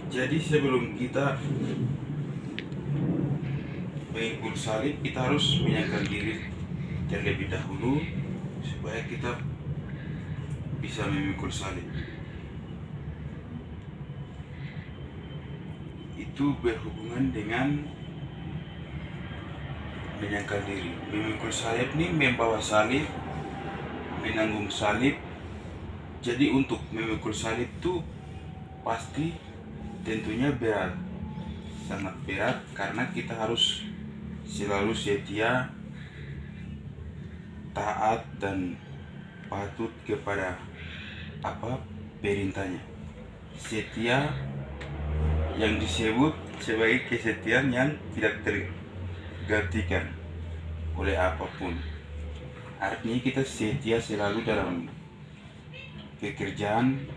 Jadi sebelum kita mengikut salib, kita harus menyangkal diri terlebih dahulu supaya kita bisa memikul salib. Itu berhubungan dengan menyangkal diri. Memikul salib nih, membawa salib, menanggung salib. Jadi untuk memikul salib itu pasti tentunya berat, sangat berat, karena kita harus selalu setia, taat, dan patuh kepada perintahnya. Setia yang disebut sebagai kesetiaan yang tidak tergantikan oleh apapun. Artinya kita setia selalu dalam pekerjaan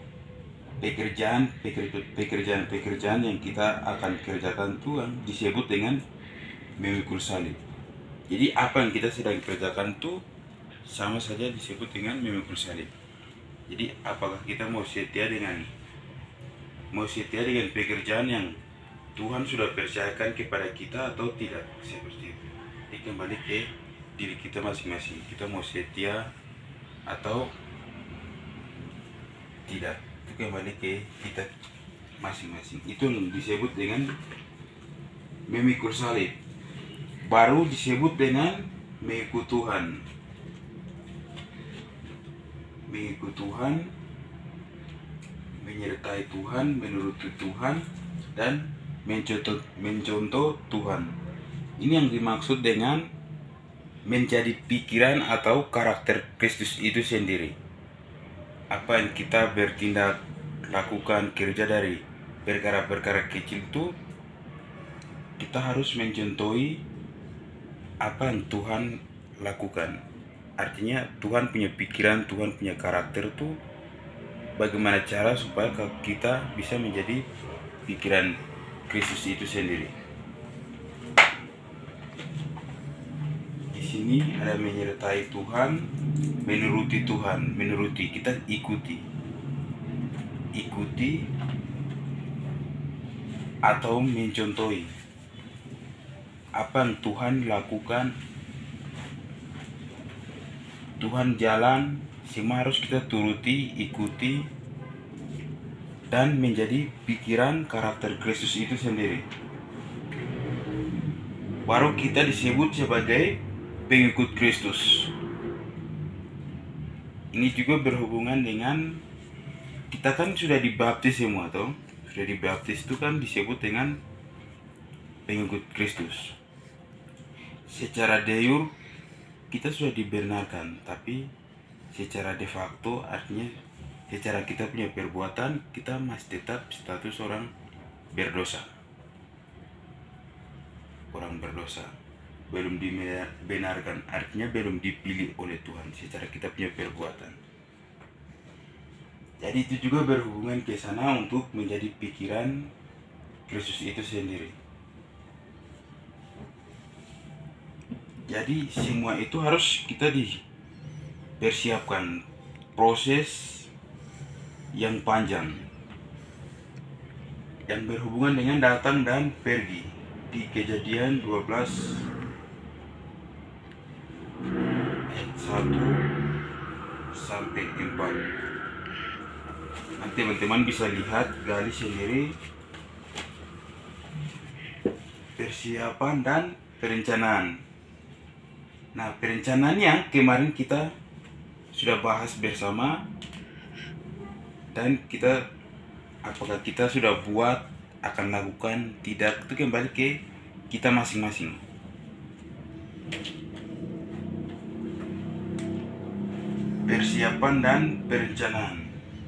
yang kita akan kerjakan, Tuhan disebut dengan memikul salib. Jadi apa yang kita sedang kerjakan itu sama saja disebut dengan memikul salib. Jadi apakah kita mau setia dengan pekerjaan yang Tuhan sudah percayakan kepada kita atau tidak, seperti itu. Jadi kembali ke diri kita masing-masing, kita mau setia atau tidak, itu kembali ke kita masing-masing. Itu disebut dengan memikul salib. Baru disebut dengan mengikut Tuhan. Mengikut Tuhan, menyertai Tuhan, menuruti Tuhan, dan mencontoh Tuhan. Ini yang dimaksud dengan menjadi pikiran atau karakter Kristus itu sendiri. Apa yang kita bertindak, lakukan, kerja dari perkara-perkara kecil itu, kita harus mencontohi apa yang Tuhan lakukan. Artinya Tuhan punya pikiran, Tuhan punya karakter itu, bagaimana cara supaya kita bisa menjadi pikiran Kristus itu sendiri. Di sini ada menyertai Tuhan, menuruti Tuhan, kita ikuti atau mencontohi apa yang Tuhan lakukan. Tuhan jalan, semua harus kita turuti, ikuti, dan menjadi pikiran karakter Kristus itu sendiri. Baru kita disebut sebagai pengikut Kristus. Ini juga berhubungan dengan kita kan sudah dibaptis semua, toh. Sudah dibaptis itu kan disebut dengan pengikut Kristus. Secara de jure kita sudah dibenarkan, tapi secara de facto artinya secara kita punya perbuatan kita masih tetap status orang berdosa. Orang berdosa, belum dibenarkan, artinya belum dipilih oleh Tuhan secara kita punya perbuatan. Jadi itu juga berhubungan ke sana untuk menjadi pikiran Kristus itu sendiri. Jadi semua itu harus kita dipersiapkan, proses yang panjang yang berhubungan dengan datang dan pergi. Di Kejadian 12 ayat 1 sampai 4. Nanti teman-teman bisa lihat, gali sendiri persiapan dan perencanaan. Nah, perencanaan yang kemarin kita sudah bahas bersama, dan apakah kita sudah buat, akan lakukan, tidak, itu kembali ke kita masing-masing. Persiapan dan perencanaan.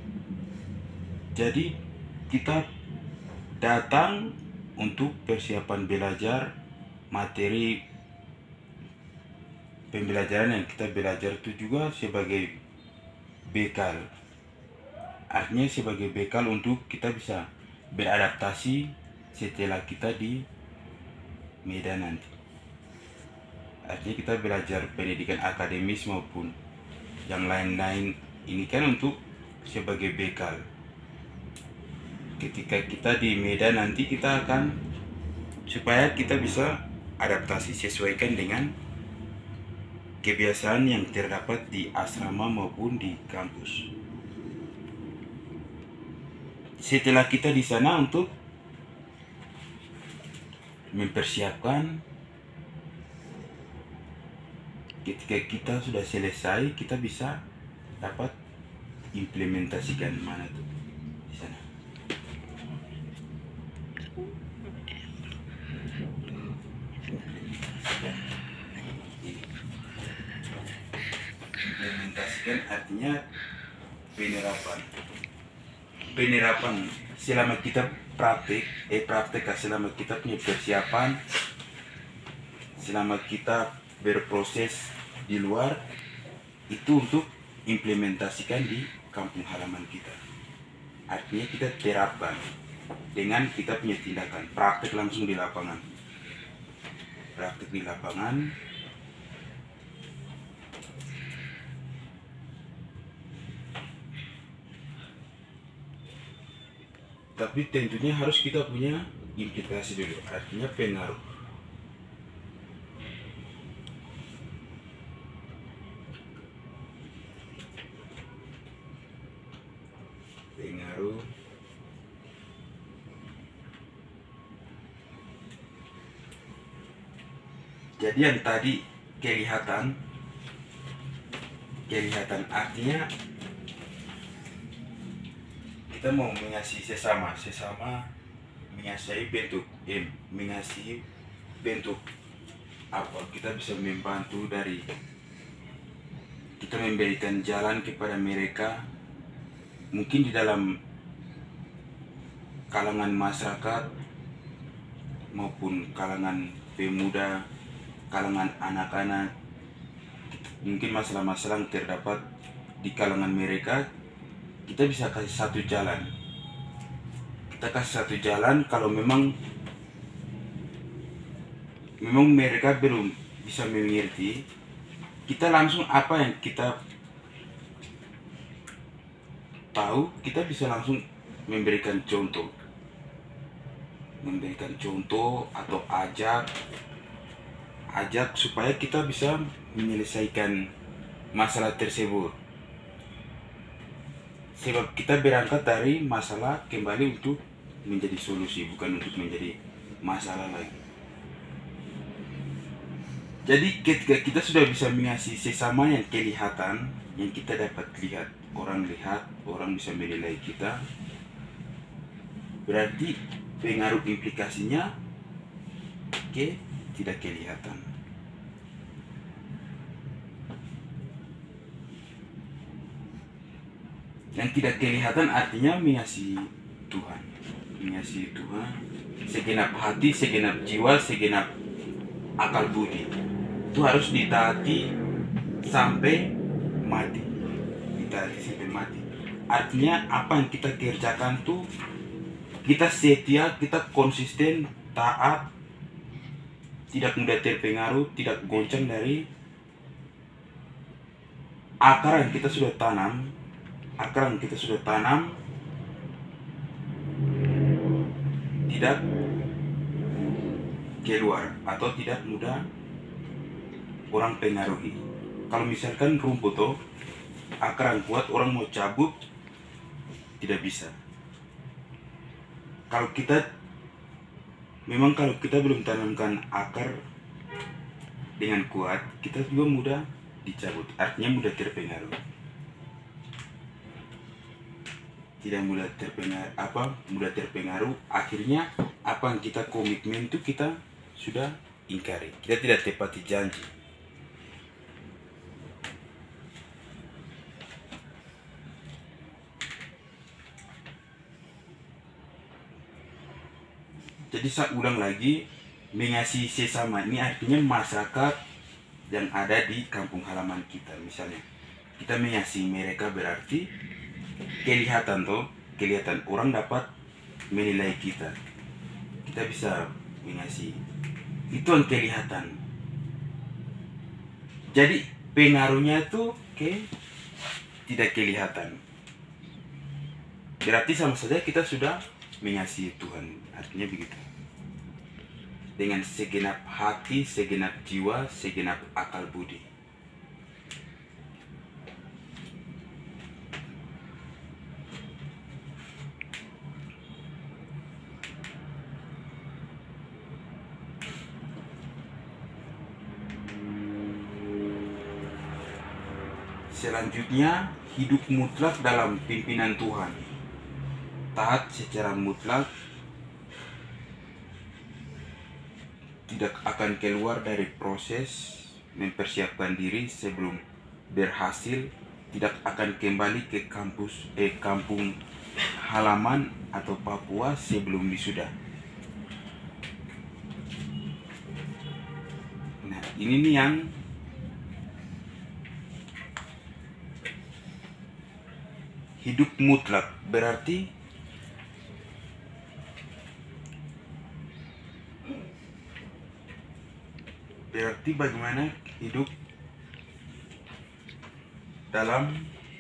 Jadi kita datang untuk persiapan belajar, materi pembelajaran yang kita belajar itu juga sebagai bekal. Artinya sebagai bekal untuk kita bisa beradaptasi setelah kita di Medan nanti. Artinya kita belajar pendidikan akademis maupun yang lain-lain ini kan untuk sebagai bekal. ketika kita di Medan nanti kita akan, supaya kita bisa adaptasi sesuaikan dengan kebiasaan yang terdapat di asrama maupun di kampus. Setelah kita di sana untuk mempersiapkan, ketika kita sudah selesai, kita bisa dapat implementasikan mana tuh di sana. Implementasikan artinya penerapan selama kita praktek selama kita punya persiapan, selama kita berproses di luar, itu untuk implementasikan di kampung halaman kita. Artinya kita terapkan dengan kita punya tindakan, praktek langsung di lapangan. Praktek di lapangan, tapi tentunya harus kita punya implikasi dulu, artinya pengaruh. Jadi yang tadi kelihatan artinya kita mau mengasihi sesama mengasihi bentuk apa, kita bisa membantu dari kita memberikan jalan kepada mereka, mungkin di dalam kalangan masyarakat maupun kalangan pemuda, kalangan anak-anak, mungkin masalah-masalah yang terdapat di kalangan mereka, kita bisa kasih satu jalan. Kita kasih satu jalan. Kalau memang mereka belum bisa mengerti, kita langsung apa yang kita tahu, kita bisa langsung memberikan contoh atau ajak supaya kita bisa menyelesaikan masalah tersebut. Sebab kita berangkat dari masalah kembali untuk menjadi solusi, bukan untuk menjadi masalah lagi. Jadi ketika kita sudah bisa mengasihi sesama yang kelihatan, yang kita dapat lihat, orang bisa menilai kita, berarti pengaruh implikasinya tidak kelihatan. Yang tidak kelihatan artinya mengasihi Tuhan, segenap hati, segenap jiwa, segenap akal budi. Itu harus ditaati sampai mati. Artinya apa yang kita kerjakan tuh kita setia, kita konsisten, taat, tidak mudah terpengaruh, tidak goncang dari akar yang kita sudah tanam. Tidak keluar atau tidak mudah orang pengaruhi. Kalau misalkan rumput tuh akar yang kuat, orang mau cabut tidak bisa. Kalau kita belum tanamkan akar dengan kuat, kita juga mudah dicabut, artinya mudah terpengaruh. Mudah terpengaruh, akhirnya apa yang kita komitmen itu kita sudah ingkari, kita tidak tepati janji. Jadi saya ulang lagi, mengasihi sesama ini artinya masyarakat yang ada di kampung halaman kita. Misalnya kita mengasihi mereka berarti kelihatan orang dapat menilai kita bisa mengasihi, itu yang kelihatan. Jadi pengaruhnya itu tidak kelihatan, berarti sama saja kita sudah mengasihi Tuhan. Artinya begitu. Dengan segenap hati, segenap jiwa, segenap akal budi. Selanjutnya, hidup mutlak dalam pimpinan Tuhan. Taat secara mutlak, tidak akan keluar dari proses mempersiapkan diri sebelum berhasil, tidak akan kembali ke kampung halaman atau Papua sebelum wisuda. Nah, ini nih yang hidup mutlak, berarti bagaimana hidup dalam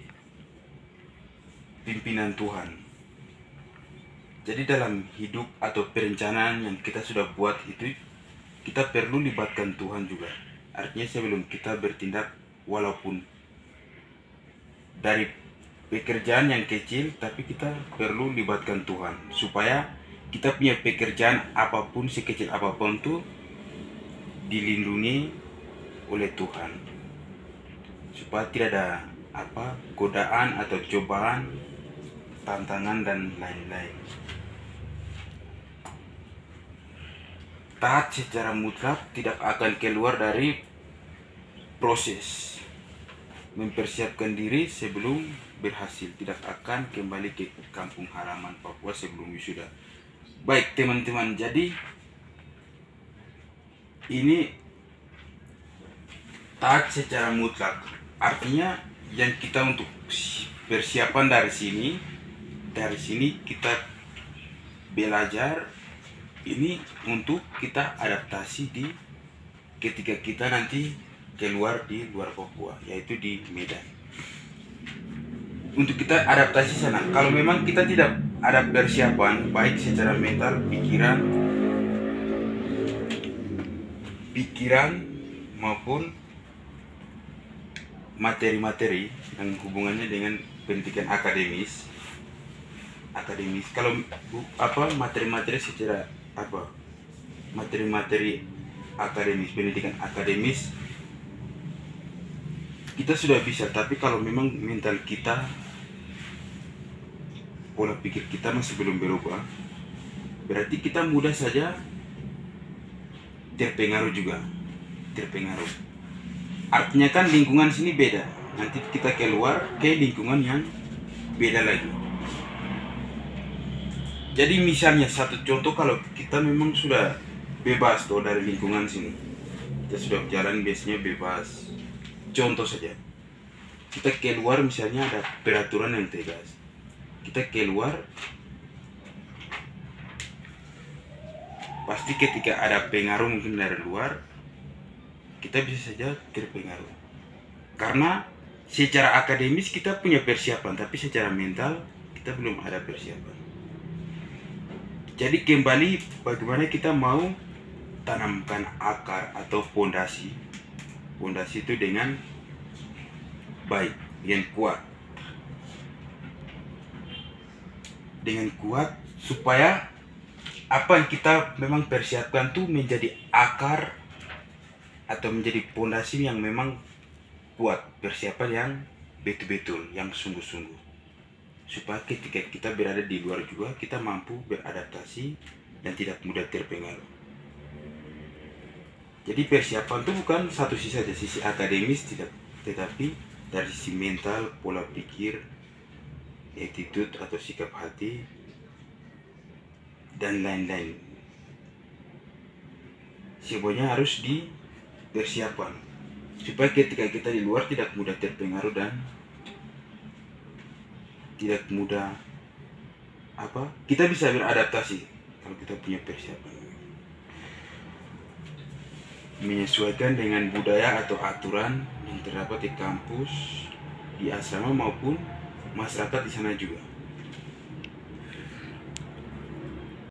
pimpinan Tuhan. Jadi dalam hidup atau perencanaan yang kita sudah buat itu, kita perlu libatkan Tuhan juga. Artinya sebelum kita bertindak, walaupun dari pekerjaan yang kecil, tapi kita perlu libatkan Tuhan supaya kita punya pekerjaan apapun, sekecil apapun tuh dilindungi oleh Tuhan, supaya tidak ada godaan atau cobaan, tantangan dan lain-lain. Taat secara mutlak, tidak akan keluar dari proses mempersiapkan diri sebelum berhasil, tidak akan kembali ke kampung halaman Papua sebelum wisuda. Baik teman-teman, jadi ini taat secara mutlak, artinya yang kita untuk persiapan dari sini kita belajar ini untuk kita adaptasi ketika kita nanti keluar di luar Papua, yaitu di Medan. Untuk kita adaptasi sana, kalau memang kita tidak ada persiapan baik secara mental, pikiran maupun materi-materi yang hubungannya dengan pendidikan akademis, kalau materi-materi secara materi-materi akademis, pendidikan akademis kita sudah bisa, tapi kalau memang mental kita, pola pikir kita masih belum berubah, berarti kita mudah saja terpengaruh. Artinya kan lingkungan sini beda, nanti kita keluar ke lingkungan yang beda lagi. Jadi misalnya satu contoh, kalau kita memang sudah bebas tuh dari lingkungan sini, kita sudah jalan biasanya bebas. Contoh saja, kita keluar misalnya ada peraturan yang tegas, kita keluar pasti ketika ada pengaruh mungkin dari luar, kita bisa saja terpengaruh. Karena secara akademis kita punya persiapan, tapi secara mental kita belum ada persiapan. Jadi kembali bagaimana kita mau tanamkan akar atau fondasi itu dengan baik, dengan kuat, supaya apa yang kita memang persiapkan tuh menjadi akar atau menjadi fondasi yang memang kuat, persiapan yang betul-betul, yang sungguh-sungguh, supaya ketika kita berada di luar juga kita mampu beradaptasi dan tidak mudah terpengaruh. Jadi persiapan itu bukan satu sisi saja, sisi akademis tidak, tetapi dari sisi mental, pola pikir, attitude atau sikap hati, dan lain-lain. Semuanya harus dipersiapkan supaya ketika kita di luar tidak mudah terpengaruh dan tidak mudah kita bisa beradaptasi kalau kita punya persiapan, menyesuaikan dengan budaya atau aturan yang terdapat di kampus, di asrama maupun masyarakat di sana juga.